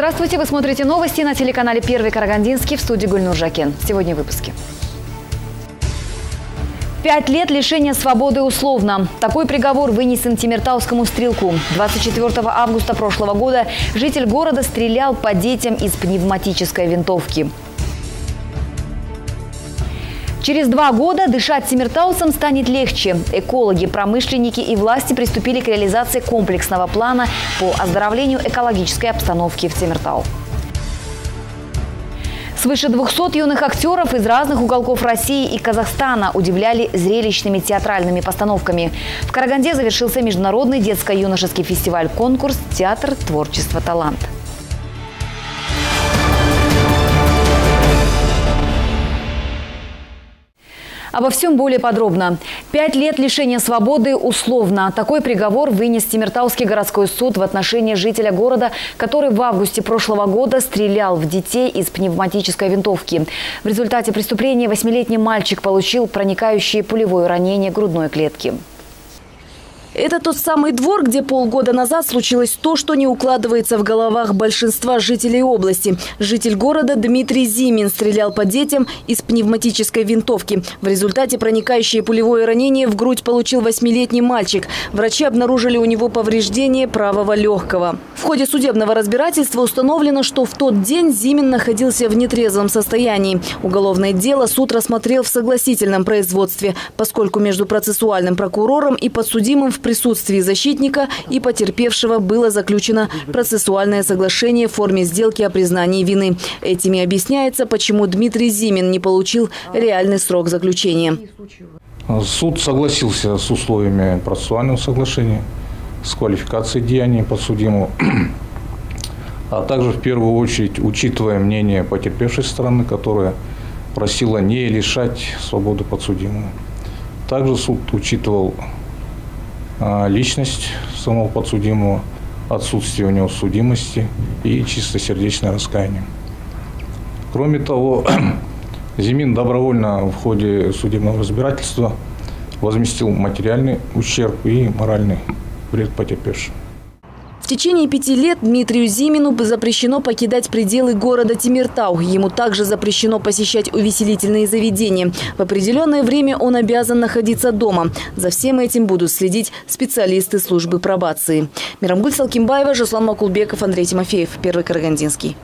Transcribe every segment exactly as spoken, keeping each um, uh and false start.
Здравствуйте, вы смотрите новости на телеканале «Первый Карагандинский», в студии Гульнур Жакен. Сегодня в выпуске. Пять лет лишения свободы условно. Такой приговор вынесен темиртаускому стрелку. двадцать четвёртого августа прошлого года житель города стрелял по детям из пневматической винтовки. Через два года дышать темиртаусам станет легче. Экологи, промышленники и власти приступили к реализации комплексного плана по оздоровлению экологической обстановки в Темиртау. Свыше двухсот юных актеров из разных уголков России и Казахстана удивляли зрелищными театральными постановками. В Караганде завершился международный детско-юношеский фестиваль-конкурс «Театр творчества талант». Обо всем более подробно. Пять лет лишения свободы условно. Такой приговор вынес Темиртауский городской суд в отношении жителя города, который в августе прошлого года стрелял в детей из пневматической винтовки. В результате преступления восьмилетний мальчик получил проникающее пулевое ранение грудной клетки. Это тот самый двор, где полгода назад случилось то, что не укладывается в головах большинства жителей области. Житель города Дмитрий Зимин стрелял по детям из пневматической винтовки. В результате проникающее пулевое ранение в грудь получил восьмилетний мальчик. Врачи обнаружили у него повреждение правого легкого. В ходе судебного разбирательства установлено, что в тот день Зимин находился в нетрезвом состоянии. Уголовное дело суд рассмотрел в согласительном производстве, поскольку между процессуальным прокурором и подсудимым в присутствии защитника и потерпевшего было заключено процессуальное соглашение в форме сделки о признании вины. Этими объясняется, почему Дмитрий Зимин не получил реальный срок заключения. Суд согласился с условиями процессуального соглашения, с квалификацией деяний подсудимого, а также в первую очередь учитывая мнение потерпевшей стороны, которая просила не лишать свободы подсудимого. Также суд учитывал личность самого подсудимого, отсутствие у него судимости и чистосердечное раскаяние. Кроме того, Зимин добровольно в ходе судебного разбирательства возместил материальный ущерб и моральный вред потерпевшим. В течение пяти лет Дмитрию Зимину запрещено покидать пределы города Темиртау. Ему также запрещено посещать увеселительные заведения. В определенное время он обязан находиться дома. За всем этим будут следить специалисты службы пробации. Мирамгуль Салкимбаева, Жаслан Макулбеков, Андрей Тимофеев. Первый Карагандинский.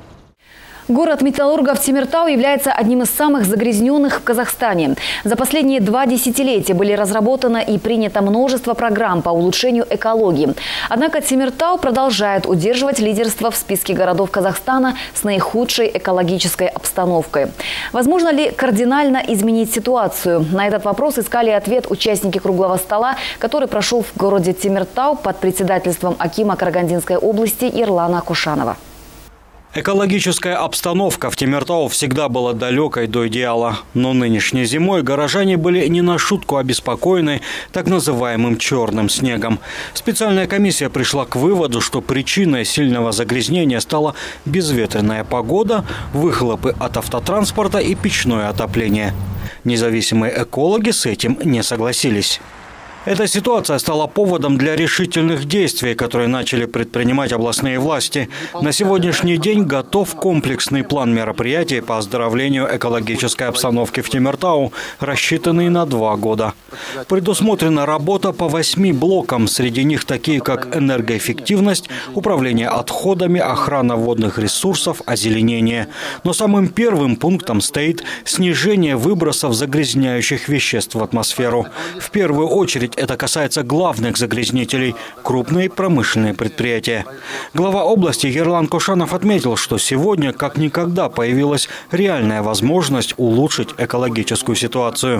Город металлургов Темиртау является одним из самых загрязненных в Казахстане. За последние два десятилетия были разработано и принято множество программ по улучшению экологии. Однако Темиртау продолжает удерживать лидерство в списке городов Казахстана с наихудшей экологической обстановкой. Возможно ли кардинально изменить ситуацию? На этот вопрос искали ответ участники круглого стола, который прошел в городе Темиртау под председательством акима Карагандинской области Ерлана Кушанова. Экологическая обстановка в Темиртау всегда была далекой до идеала. Но нынешней зимой горожане были не на шутку обеспокоены так называемым черным снегом. Специальная комиссия пришла к выводу, что причиной сильного загрязнения стала безветренная погода, выхлопы от автотранспорта и печное отопление. Независимые экологи с этим не согласились. Эта ситуация стала поводом для решительных действий, которые начали предпринимать областные власти. На сегодняшний день готов комплексный план мероприятий по оздоровлению экологической обстановки в Темиртау, рассчитанный на два года. Предусмотрена работа по восьми блокам, среди них такие как энергоэффективность, управление отходами, охрана водных ресурсов, озеленение. Но самым первым пунктом стоит снижение выбросов загрязняющих веществ в атмосферу. В первую очередь это касается главных загрязнителей – крупные промышленные предприятия. Глава области Ерлан Кушанов отметил, что сегодня как никогда появилась реальная возможность улучшить экологическую ситуацию.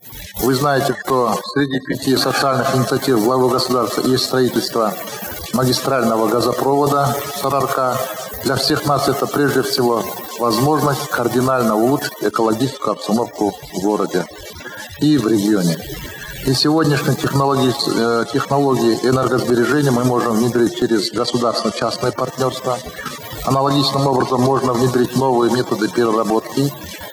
Вы знаете, что среди пяти социальных инициатив главы государства есть строительство магистрального газопровода Сарыарка. Для всех нас это прежде всего возможность кардинально улучшить экологическую обстановку в городе и в регионе. И сегодняшние технологии, технологии энергосбережения мы можем внедрить через государственно-частное партнерство. Аналогичным образом можно внедрить новые методы переработки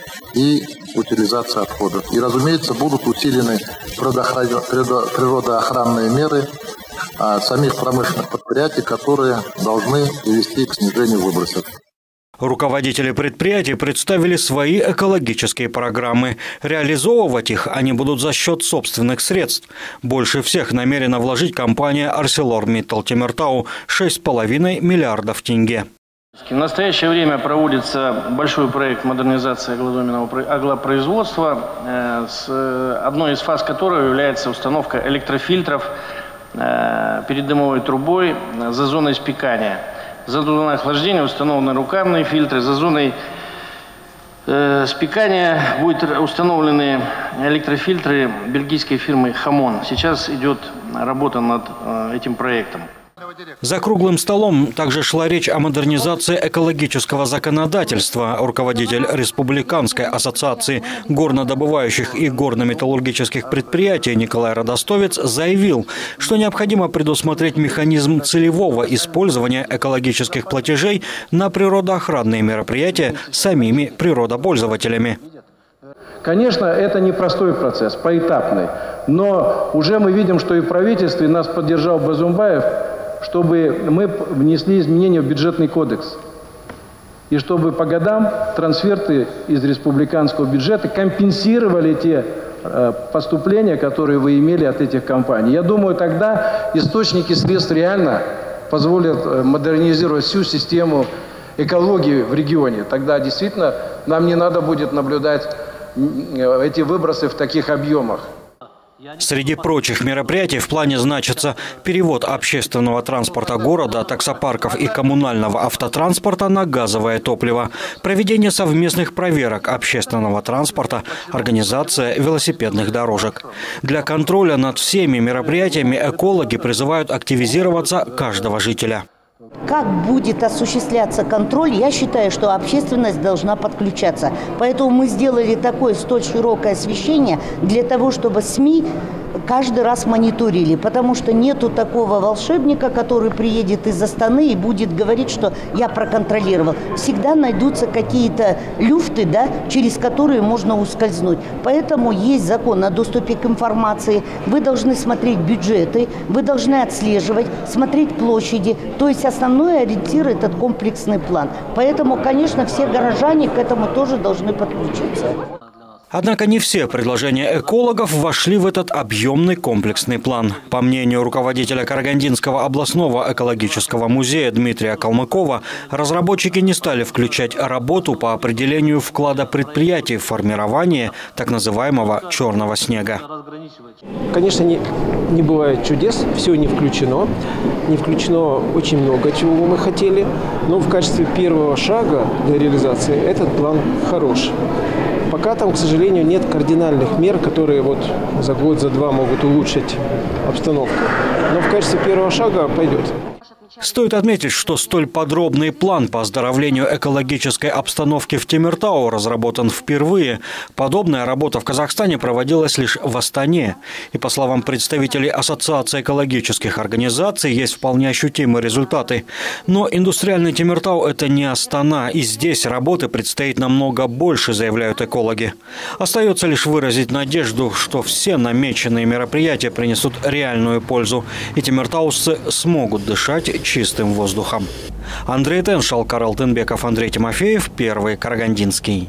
и утилизации отходов. И, разумеется, будут усилены природоохранные меры самих промышленных предприятий. предприятий, которые должны привести к снижению выбросов. Руководители предприятий представили свои экологические программы. Реализовывать их они будут за счет собственных средств. Больше всех намерена вложить компания ArcelorMittal Темиртау – шесть с половиной миллиардов тенге. В настоящее время проводится большой проект модернизации аглопроизводства, одной из фаз которого является установка электрофильтров перед дымовой трубой за зоной спекания. За зоной охлаждения установлены рукавные фильтры, за зоной э, спекания будут установлены электрофильтры бельгийской фирмы «Хамон». Сейчас идет работа над э, этим проектом. За круглым столом также шла речь о модернизации экологического законодательства. Руководитель Республиканской ассоциации горнодобывающих и горно-металлургических предприятий Николай Радостовец заявил, что необходимо предусмотреть механизм целевого использования экологических платежей на природоохранные мероприятия самими природопользователями. Конечно, это непростой процесс, поэтапный. Но уже мы видим, что и в правительстве нас поддержал Базумбаев, чтобы мы внесли изменения в бюджетный кодекс. И чтобы по годам трансферты из республиканского бюджета компенсировали те э, поступления, которые вы имели от этих компаний. Я думаю, тогда источники средств реально позволят модернизировать всю систему экологии в регионе. Тогда действительно нам не надо будет наблюдать эти выбросы в таких объемах. Среди прочих мероприятий в плане значится перевод общественного транспорта города, таксопарков и коммунального автотранспорта на газовое топливо, проведение совместных проверок общественного транспорта, организация велосипедных дорожек. Для контроля над всеми мероприятиями экологи призывают активизироваться каждого жителя. Как будет осуществляться контроль, я считаю, что общественность должна подключаться. Поэтому мы сделали такое столь широкое освещение для того, чтобы СМИ каждый раз мониторили. Потому что нету такого волшебника, который приедет из Астаны и будет говорить, что я проконтролировал. Всегда найдутся какие-то люфты, да, через которые можно ускользнуть. Поэтому есть закон о доступе к информации. Вы должны смотреть бюджеты, вы должны отслеживать, смотреть площади. То есть основной ориентир – этот комплексный план. Поэтому, конечно, все горожане к этому тоже должны подключиться. Однако не все предложения экологов вошли в этот объемный комплексный план. По мнению руководителя Карагандинского областного экологического музея Дмитрия Калмыкова, разработчики не стали включать работу по определению вклада предприятий в формирование так называемого черного снега. Конечно, не, не бывает чудес, все не включено. Не включено очень много чего мы хотели, но в качестве первого шага для реализации этот план хорош. Пока там, к сожалению, нет кардинальных мер, которые вот за год, за два могут улучшить обстановку. Но в качестве первого шага пойдет. Стоит отметить, что столь подробный план по оздоровлению экологической обстановки в Темиртау разработан впервые. Подобная работа в Казахстане проводилась лишь в Астане. И по словам представителей Ассоциации экологических организаций, есть вполне ощутимые результаты. Но индустриальный Темиртау – это не Астана, и здесь работы предстоит намного больше, заявляют экологи. Остается лишь выразить надежду, что все намеченные мероприятия принесут реальную пользу, и темиртаусцы смогут дышать чистым воздухом. Андрей Теншал, Карал Тынбеков, Андрей Тимофеев, Первый Карагандинский.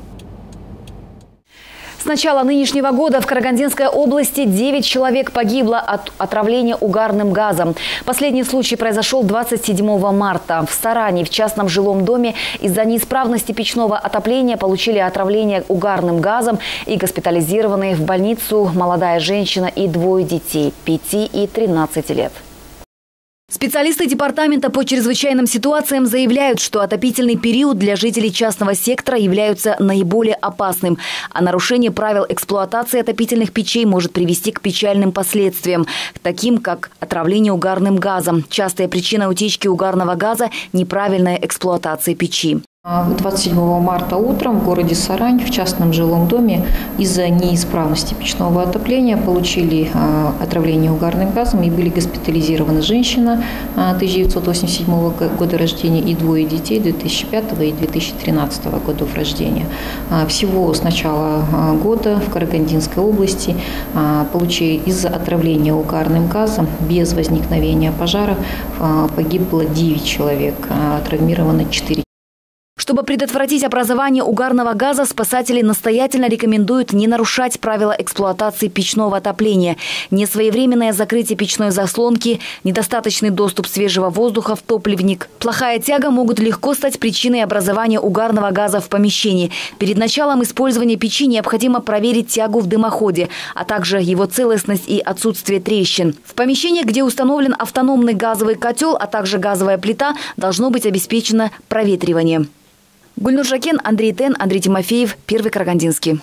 С начала нынешнего года в Карагандинской области девять человек погибло от отравления угарным газом. Последний случай произошел двадцать седьмого марта. В Саране в частном жилом доме из-за неисправности печного отопления получили отравление угарным газом и госпитализированные в больницу молодая женщина и двое детей – пяти и тринадцати лет. Специалисты департамента по чрезвычайным ситуациям заявляют, что отопительный период для жителей частного сектора является наиболее опасным, а нарушение правил эксплуатации отопительных печей может привести к печальным последствиям, таким как отравление угарным газом. Частая причина утечки угарного газа – неправильная эксплуатация печи. двадцать седьмого марта утром в городе Сарань в частном жилом доме из-за неисправности печного отопления получили отравление угарным газом и были госпитализированы женщина тысяча девятьсот восемьдесят седьмого года рождения и двое детей две тысячи пятого и две тысячи тринадцатого годов рождения. Всего с начала года в Карагандинской области из-за отравления угарным газом без возникновения пожара погибло девять человек, травмировано четыре. Чтобы предотвратить образование угарного газа, спасатели настоятельно рекомендуют не нарушать правила эксплуатации печного отопления. Несвоевременное закрытие печной заслонки, недостаточный доступ свежего воздуха в топливник, плохая тяга могут легко стать причиной образования угарного газа в помещении. Перед началом использования печи необходимо проверить тягу в дымоходе, а также его целостность и отсутствие трещин. В помещении, где установлен автономный газовый котел, а также газовая плита, должно быть обеспечено проветривание. Гульнур Жакен, Андрей Тен, Андрей Тимофеев, Первый Карагандинский.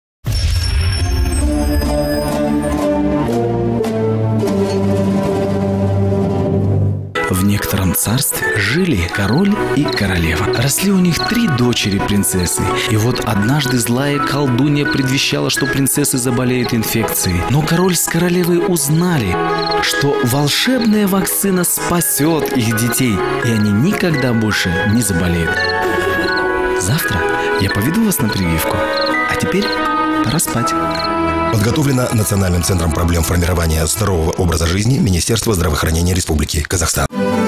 В некотором царстве жили король и королева. Росли у них три дочери-принцессы. И вот однажды злая колдунья предвещала, что принцессы заболеют инфекцией. Но король с королевой узнали, что волшебная вакцина спасет их детей, и они никогда больше не заболеют. Завтра я поведу вас на прививку. А теперь пора спать. Подготовлено Национальным центром проблем формирования здорового образа жизни Министерства здравоохранения Республики Казахстан.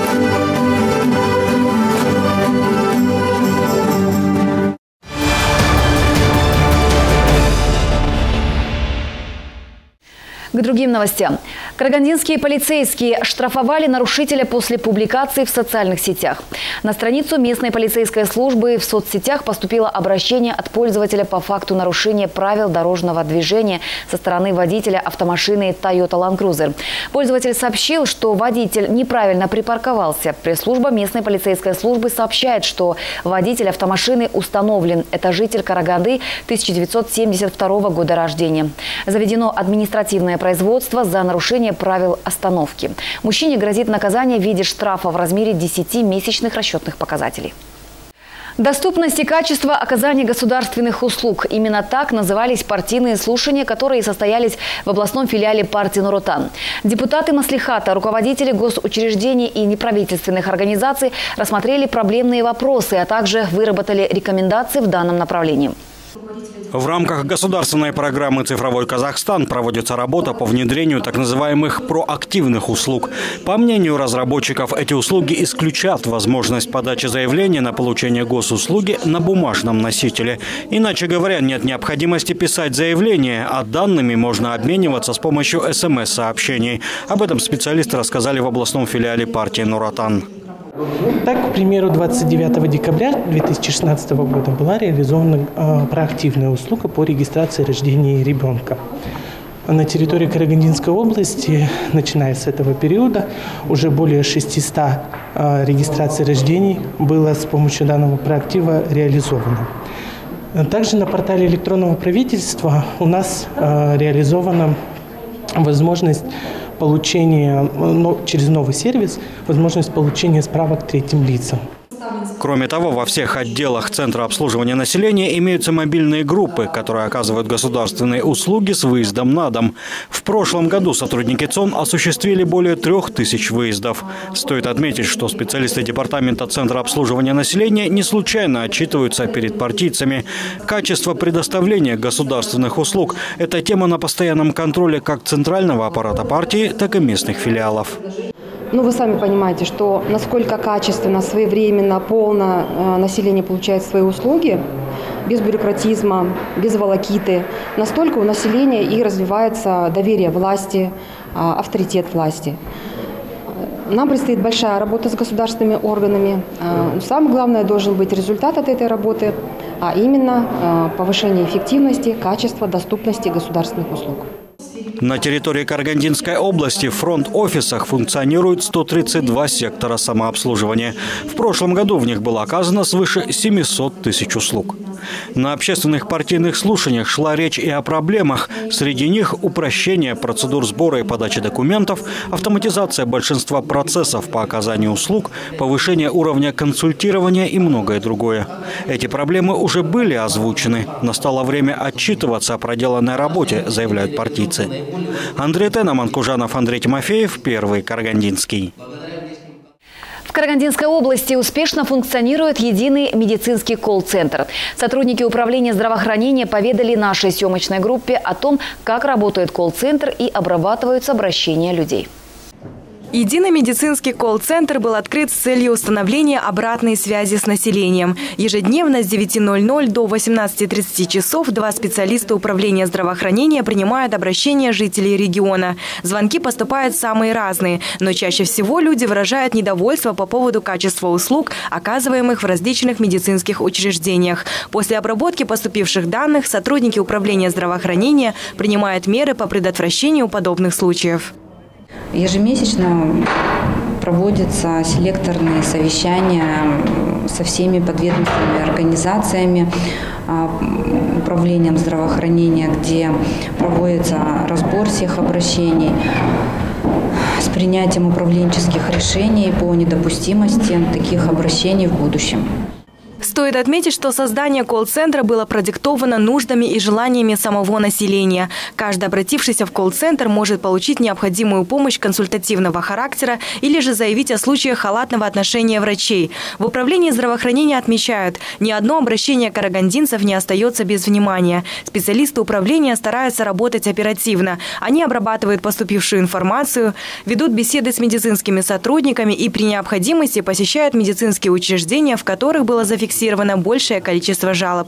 К другим новостям. Карагандинские полицейские штрафовали нарушителя после публикации в социальных сетях. На страницу местной полицейской службы в соцсетях поступило обращение от пользователя по факту нарушения правил дорожного движения со стороны водителя автомашины Toyota Land Cruiser. Пользователь сообщил, что водитель неправильно припарковался. Пресс-служба местной полицейской службы сообщает, что водитель автомашины установлен. Это житель Караганды тысяча девятьсот семьдесят второго года рождения. Заведено административное производство за нарушение правил остановки. Мужчине грозит наказание в виде штрафа в размере десяти месячных расчетных показателей. Доступность и качество оказания государственных услуг. Именно так назывались партийные слушания, которые состоялись в областном филиале партии Нур Отан. Депутаты Маслихата, руководители госучреждений и неправительственных организаций рассмотрели проблемные вопросы, а также выработали рекомендации в данном направлении. В рамках государственной программы «Цифровой Казахстан» проводится работа по внедрению так называемых проактивных услуг. По мнению разработчиков, эти услуги исключат возможность подачи заявления на получение госуслуги на бумажном носителе. Иначе говоря, нет необходимости писать заявление, а данными можно обмениваться с помощью эс эм эс-сообщений. Об этом специалисты рассказали в областном филиале партии Нур Отан. Так, к примеру, двадцать девятого декабря две тысячи шестнадцатого года была реализована э, проактивная услуга по регистрации рождения ребенка. На территории Карагандинской области, начиная с этого периода, уже более шестисот э, регистраций рождений было с помощью данного проактива реализовано. Также на портале электронного правительства у нас э, реализована возможность получения, ну, через новый сервис, возможность получения справок третьим лицам. Кроме того, во всех отделах Центра обслуживания населения имеются мобильные группы, которые оказывают государственные услуги с выездом на дом. В прошлом году сотрудники ЦОН осуществили более трех тысяч выездов. Стоит отметить, что специалисты департамента Центра обслуживания населения не случайно отчитываются перед партийцами. Качество предоставления государственных услуг – это тема на постоянном контроле как центрального аппарата партии, так и местных филиалов. Ну, вы сами понимаете, что насколько качественно, своевременно, полно э, население получает свои услуги, без бюрократизма, без волокиты, настолько у населения и развивается доверие власти, э, авторитет власти. Нам предстоит большая работа с государственными органами. Э, самое главное должен быть результат от этой работы, а именно э, повышение эффективности, качества, доступности государственных услуг. На территории Карагандинской области в фронт-офисах функционирует сто тридцать два сектора самообслуживания. В прошлом году в них было оказано свыше семисот тысяч услуг. На общественных партийных слушаниях шла речь и о проблемах. Среди них упрощение процедур сбора и подачи документов, автоматизация большинства процессов по оказанию услуг, повышение уровня консультирования и многое другое. Эти проблемы уже были озвучены. Настало время отчитываться о проделанной работе, заявляют партийцы. Андрей Тена, Манкужанов, Андрей Тимофеев, Первый Карагандинский. В Карагандинской области успешно функционирует единый медицинский колл-центр. Сотрудники управления здравоохранения поведали нашей съемочной группе о том, как работает колл-центр и обрабатываются обращения людей. Единый медицинский колл-центр был открыт с целью установления обратной связи с населением. Ежедневно с девяти ноль-ноль до восемнадцати тридцати часов два специалиста управления здравоохранения принимают обращения жителей региона. Звонки поступают самые разные, но чаще всего люди выражают недовольство по поводу качества услуг, оказываемых в различных медицинских учреждениях. После обработки поступивших данных сотрудники управления здравоохранения принимают меры по предотвращению подобных случаев. Ежемесячно проводятся селекторные совещания со всеми подведомственными организациями, управлением здравоохранения, где проводится разбор всех обращений с принятием управленческих решений по недопустимости таких обращений в будущем. Стоит отметить, что создание колл-центра было продиктовано нуждами и желаниями самого населения. Каждый обратившийся в колл-центр может получить необходимую помощь консультативного характера или же заявить о случаях халатного отношения врачей. В управлении здравоохранения отмечают, ни одно обращение карагандинцев не остается без внимания. Специалисты управления стараются работать оперативно. Они обрабатывают поступившую информацию, ведут беседы с медицинскими сотрудниками и при необходимости посещают медицинские учреждения, в которых было зафиксировано большее количество жалоб.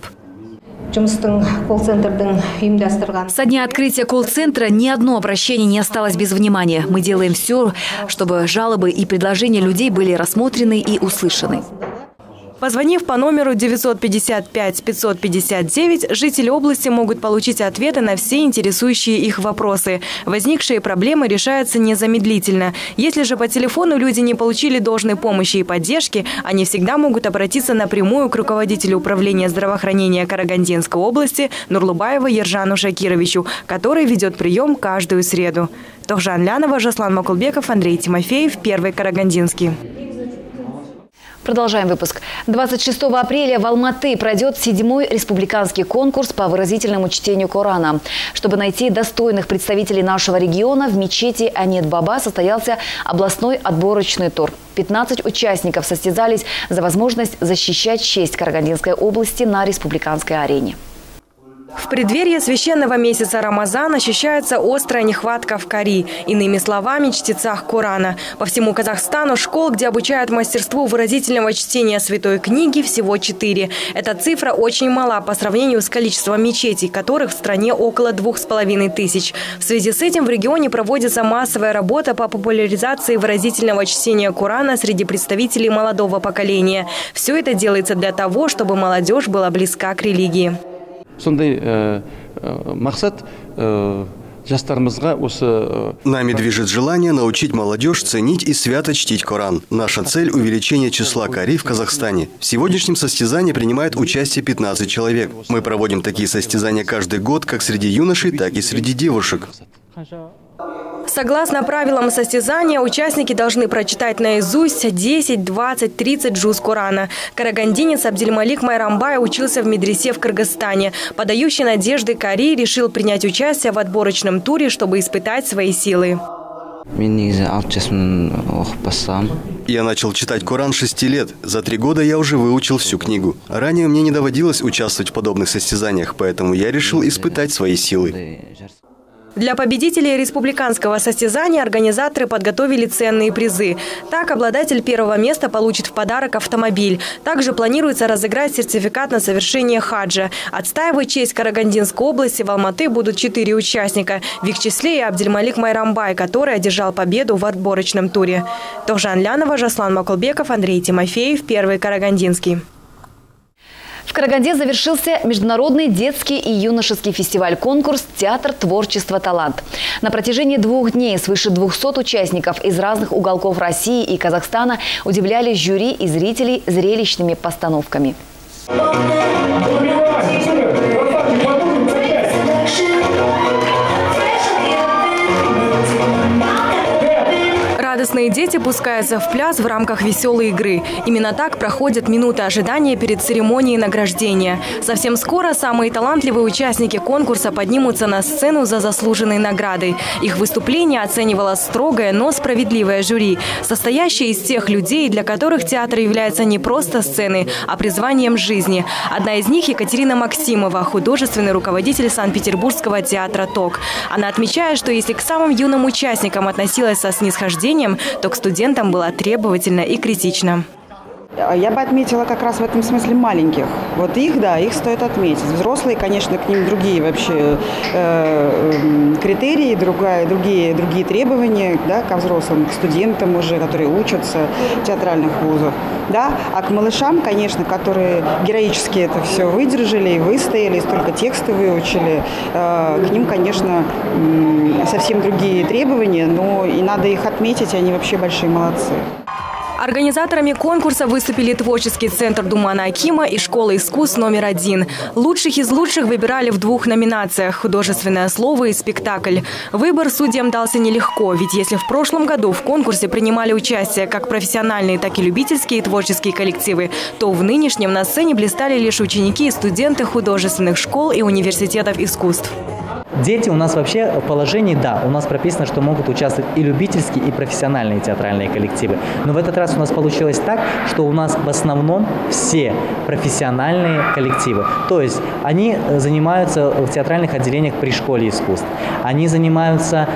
Со дня открытия колл-центра ни одно обращение не осталось без внимания. Мы делаем все, чтобы жалобы и предложения людей были рассмотрены и услышаны. Позвонив по номеру девятьсот пятьдесят пять пятьсот пятьдесят девять, жители области могут получить ответы на все интересующие их вопросы. Возникшие проблемы решаются незамедлительно. Если же по телефону люди не получили должной помощи и поддержки, они всегда могут обратиться напрямую к руководителю управления здравоохранения Карагандинской области Нурлубаеву Ержану Шакировичу, который ведет прием каждую среду. Тохжан Лянова, Жаслан Макулбеков, Андрей Тимофеев, Первый Карагандинский. Продолжаем выпуск. двадцать шестого апреля в Алматы пройдет седьмой республиканский конкурс по выразительному чтению Корана. Чтобы найти достойных представителей нашего региона, в мечети Анет-Баба состоялся областной отборочный тур. пятнадцать участников состязались за возможность защищать честь Карагандинской области на республиканской арене. В преддверии священного месяца Рамазан ощущается острая нехватка в Кари, иными словами, чтецах Корана. По всему Казахстану школ, где обучают мастерству выразительного чтения святой книги, всего четыре. Эта цифра очень мала по сравнению с количеством мечетей, которых в стране около двух с половиной тысяч. В связи с этим в регионе проводится массовая работа по популяризации выразительного чтения Корана среди представителей молодого поколения. Все это делается для того, чтобы молодежь была близка к религии. Нами движет желание научить молодежь ценить и свято чтить Коран. Наша цель – увеличение числа кари в Казахстане. В сегодняшнем состязании принимает участие пятнадцать человек. Мы проводим такие состязания каждый год как среди юношей, так и среди девушек. Согласно правилам состязания, участники должны прочитать наизусть десять, двадцать, тридцать джуз Корана. Карагандинец Абдельмалик Майрамбай учился в медресе в Кыргызстане. Подающий надежды Кари решил принять участие в отборочном туре, чтобы испытать свои силы. Я начал читать Коран с шести лет. За три года я уже выучил всю книгу. Ранее мне не доводилось участвовать в подобных состязаниях, поэтому я решил испытать свои силы. Для победителей республиканского состязания организаторы подготовили ценные призы. Так, обладатель первого места получит в подарок автомобиль. Также планируется разыграть сертификат на совершение хаджа. Отстаивать честь Карагандинской области в Алматы будут четыре участника. В их числе и Абдельмалик Майрамбай, который одержал победу в отборочном туре. Тохжан Лянова, Жаслан Макулбеков, Андрей Тимофеев, Первый Карагандинский. В Караганде завершился международный детский и юношеский фестиваль-конкурс «Театр творчества талант». На протяжении двух дней свыше двухсот участников из разных уголков России и Казахстана удивляли жюри и зрителей зрелищными постановками. Радостные дети пускаются в пляс в рамках веселой игры. Именно так проходят минуты ожидания перед церемонией награждения. Совсем скоро самые талантливые участники конкурса поднимутся на сцену за заслуженной наградой. Их выступление оценивало строгое, но справедливое жюри, состоящее из тех людей, для которых театр является не просто сценой, а призванием жизни. Одна из них – Екатерина Максимова, художественный руководитель Санкт-Петербургского театра «Ток». Она отмечает, что если к самым юным участникам относилась со снисхождением, то к студентам была требовательна и критична. Я бы отметила как раз в этом смысле маленьких. Вот их, да, их стоит отметить. Взрослые, конечно, к ним другие вообще э, критерии, другая, другие, другие требования, да, ко взрослым, к студентам уже, которые учатся в театральных вузах. Да? А к малышам, конечно, которые героически это все выдержали и выстояли, и столько текста выучили, э, к ним, конечно, э, совсем другие требования, но и надо их отметить, они вообще большие молодцы. Организаторами конкурса выступили творческий центр Думана Акима и школа искусств номер один. Лучших из лучших выбирали в двух номинациях – художественное слово и спектакль. Выбор судьям дался нелегко, ведь если в прошлом году в конкурсе принимали участие как профессиональные, так и любительские творческие коллективы, то в нынешнем на сцене блистали лишь ученики и студенты художественных школ и университетов искусств. Дети у нас вообще в положении, да, у нас прописано, что могут участвовать и любительские, и профессиональные театральные коллективы. Но в этот раз у нас получилось так, что у нас в основном все профессиональные коллективы. То есть они занимаются в театральных отделениях при школе искусств, они занимаются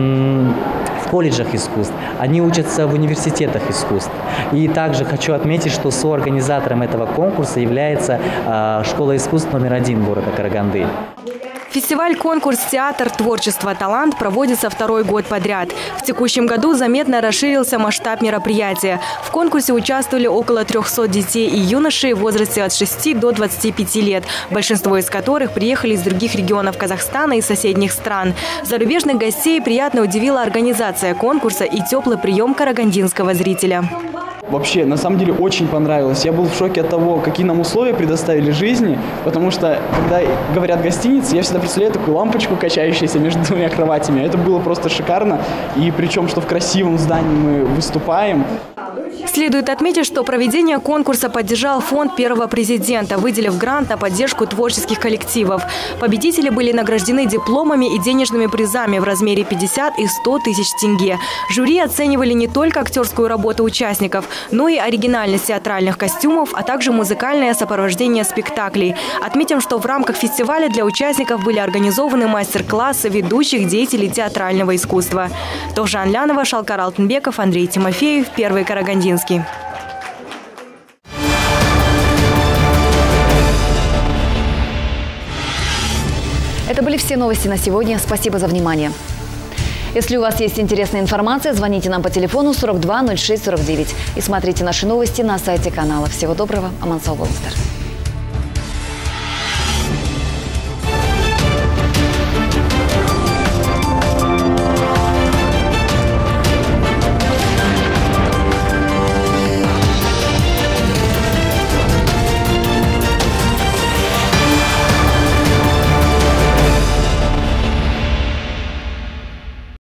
м- в колледжах искусств, они учатся в университетах искусств. И также хочу отметить, что соорганизатором этого конкурса является э, школа искусств номер один города Караганды. Фестиваль-конкурс «Театр творчества талант» проводится второй год подряд. В текущем году заметно расширился масштаб мероприятия. В конкурсе участвовали около трёхсот детей и юношей в возрасте от шести до двадцати пяти лет, большинство из которых приехали из других регионов Казахстана и соседних стран. Зарубежных гостей приятно удивила организация конкурса и теплый прием карагандинского зрителя. Вообще, на самом деле, очень понравилось. Я был в шоке от того, какие нам условия предоставили жизни, потому что, когда говорят гостиница, я всегда представляю такую лампочку, качающуюся между двумя кроватями. Это было просто шикарно, и причем, что в красивом здании мы выступаем. Следует отметить, что проведение конкурса поддержал фонд первого президента, выделив грант на поддержку творческих коллективов. Победители были награждены дипломами и денежными призами в размере пятьдесят и сто тысяч тенге. Жюри оценивали не только актерскую работу участников, но и оригинальность театральных костюмов, а также музыкальное сопровождение спектаклей. Отметим, что в рамках фестиваля для участников были организованы мастер-классы ведущих деятелей театрального искусства. Тохжан Лянова, Шалкар Алтынбеков, Андрей Тимофеев, Первый Карагандинский. Это были все новости на сегодня. Спасибо за внимание. Если у вас есть интересная информация, звоните нам по телефону сорок два ноль шесть сорок девять и смотрите наши новости на сайте канала. Всего доброго. Аман сау болыңыздар.